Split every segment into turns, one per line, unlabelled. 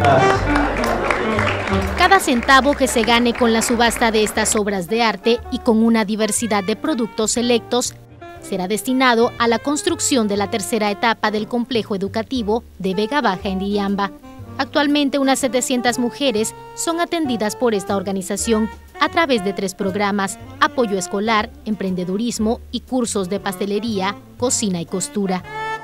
Cada centavo que se gane con la subasta de estas obras de arte y con una diversidad de productos selectos será destinado a la construcción de la tercera etapa del complejo educativo de Vega Baja en Diriamba. Actualmente unas 700 mujeres son atendidas por esta organización a través de 3 programas: apoyo escolar, emprendedurismo y cursos de pastelería, cocina y costura.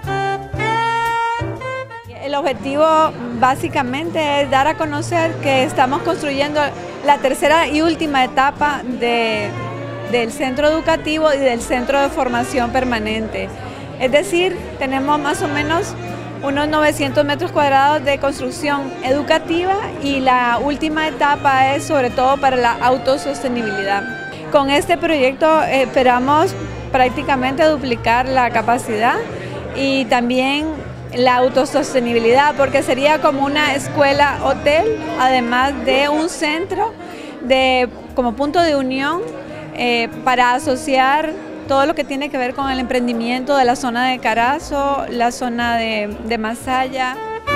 El objetivo básicamente es dar a conocer que estamos construyendo la tercera y última etapa del centro educativo y del centro de formación permanente. Es decir, tenemos más o menos unos 900 metros cuadrados de construcción educativa y la última etapa es sobre todo para la autosostenibilidad. Con este proyecto esperamos prácticamente duplicar la capacidad y también la autosostenibilidad, porque sería como una escuela hotel, además de un centro como punto de unión para asociar todo lo que tiene que ver con el emprendimiento de la zona de Carazo, la zona de Masaya.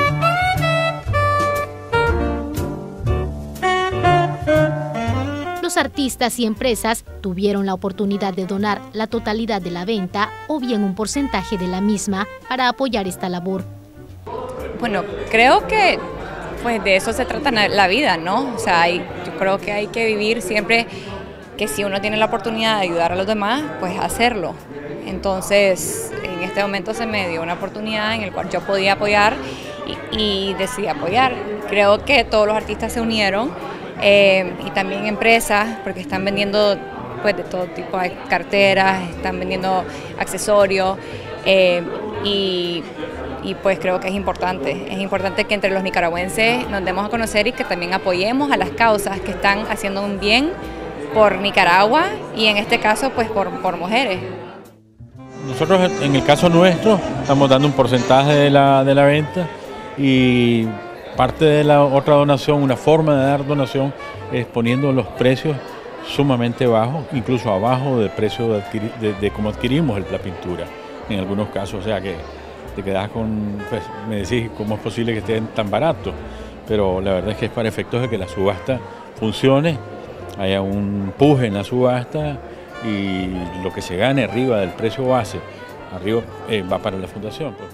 Los artistas y empresas tuvieron la oportunidad de donar la totalidad de la venta o bien un porcentaje de la misma para apoyar esta labor.
Bueno, creo que pues de eso se trata la vida, ¿no? O sea, yo creo que hay que vivir siempre que si uno tiene la oportunidad de ayudar a los demás, pues hacerlo. Entonces, en este momento se me dio una oportunidad en la cual yo podía apoyar y decidí apoyar. Creo que todos los artistas se unieron y también empresas, porque están vendiendo pues de todo tipo de carteras, están vendiendo accesorios y pues creo que es importante que entre los nicaragüenses nos demos a conocer y que también apoyemos a las causas que están haciendo un bien por Nicaragua y en este caso pues por mujeres.
Nosotros en el caso nuestro estamos dando un porcentaje de la venta y parte de la otra donación, una forma de dar donación es poniendo los precios sumamente bajos, incluso abajo del precio de cómo adquirimos la pintura en algunos casos, o sea que te quedas con, pues, me decís cómo es posible que estén tan baratos, pero la verdad es que es para efectos de que la subasta funcione, haya un empuje en la subasta y lo que se gane arriba del precio base, arriba va para la fundación. Pues.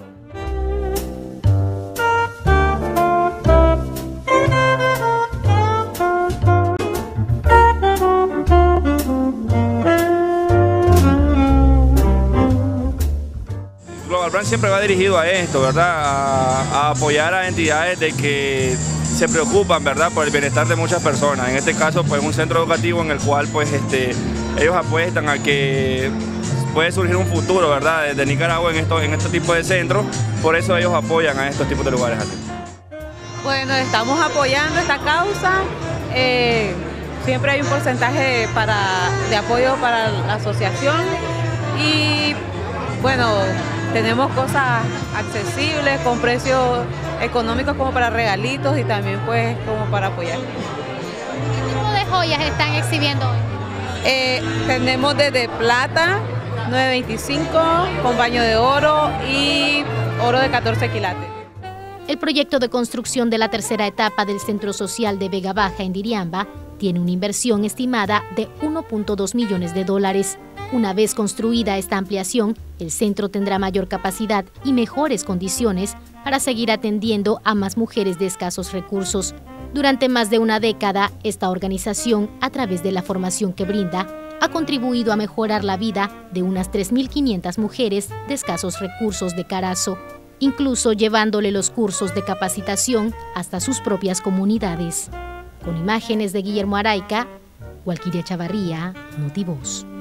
Global Brand siempre va dirigido a esto, ¿verdad? A apoyar a entidades de que se preocupan, ¿verdad?, por el bienestar de muchas personas. En este caso, pues un centro educativo en el cual pues ellos apuestan a que puede surgir un futuro, ¿verdad?, de Nicaragua en este tipo de centros. Por eso ellos apoyan a estos tipos de lugares así.
Bueno, estamos apoyando esta causa. Siempre hay un porcentaje de apoyo para la asociación y bueno, tenemos cosas accesibles con precios económicos como para regalitos y también pues como para apoyar.
¿Qué tipo de joyas están exhibiendo hoy?
Tenemos desde plata, 9.25, con baño de oro y oro de 14 quilates.
El proyecto de construcción de la tercera etapa del Centro Social de Vega Baja en Diriamba tiene una inversión estimada de $1.2 millones. Una vez construida esta ampliación, el centro tendrá mayor capacidad y mejores condiciones para seguir atendiendo a más mujeres de escasos recursos. Durante más de una década, esta organización, a través de la formación que brinda, ha contribuido a mejorar la vida de unas 3.500 mujeres de escasos recursos de Carazo, incluso llevándole los cursos de capacitación hasta sus propias comunidades. Con imágenes de Guillermo Araica, Walquiria Chavarría, Notivoz.